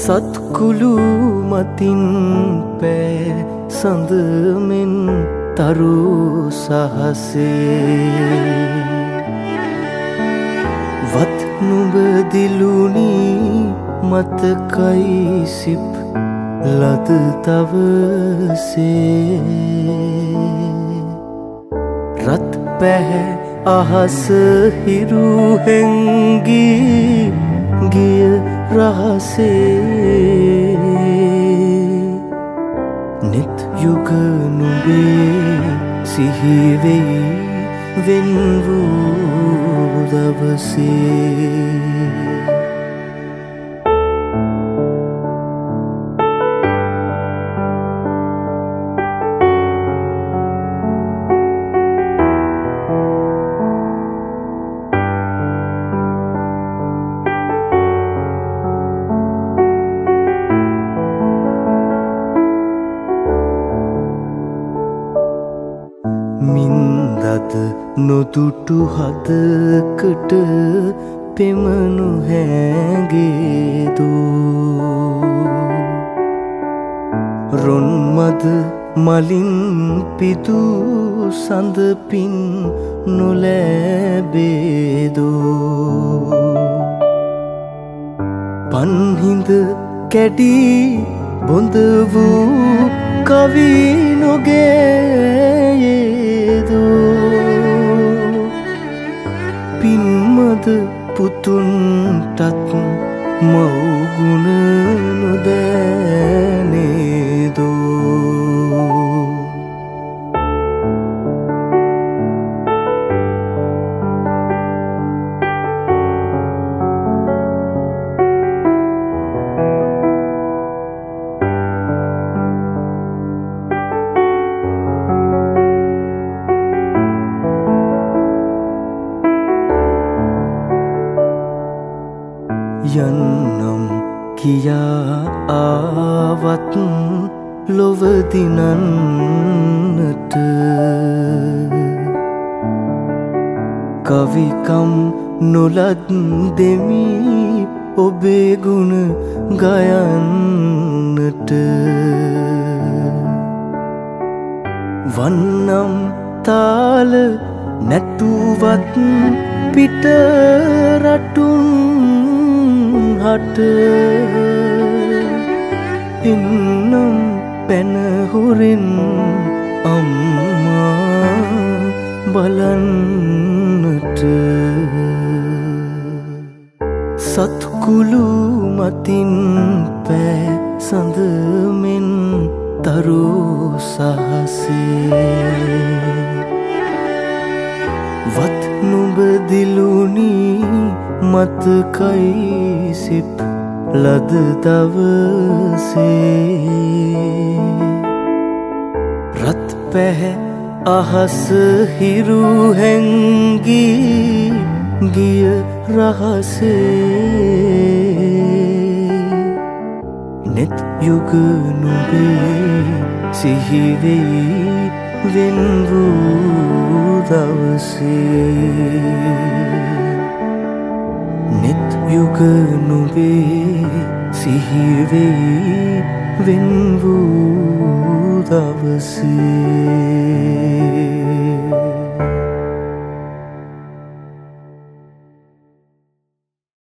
සත්කුළු මතින් පෑ සඳමෙන් තරු සහසේ වත් නුඹ දිලුණි මතකයි සිප් ලද තවසේ රත් පැහැ අහස හිරු හැංගී ගිය රහසේ නිත් යුග නුඹේ සිහි වෙයි වෙන් වූ දවසේ මින්දද නොදුටු හදකට පෙමනු හැගේදු රොන්මද මලින් පිදු සඳපින් නොලැබේදු පන්හිඳ කැඩී බොඳ වූ කවි නොගේයේදු පින්මද පුතුන්ටත් මව්ගුණ නොදෑනේදු යන්නම් කියා ආවත් ලොවදිනන්නට කවිකම් නොලත් දෙමි ඔබේ ගුණ ගයන්නට වන්නම් තාල නැටුවත් පිට රටුන් හට එන්නම් පැනහොරෙන් අම්මා බලන්නට සත්කුළු මතින් පෑ සඳමෙන් තරු සහසේ වත් නුඹ දිලුණි මතකයි සිප් ලද දවසේ රත් පැහැ අහස හිරු හැංගී ගිය රහසේ නෙත් යුග නුඹේ සිහි වෙයි වෙන් වූ දවසේ නෙත් යුග නුඹේ සිහි වෙයි වෙන් වූ දවසේ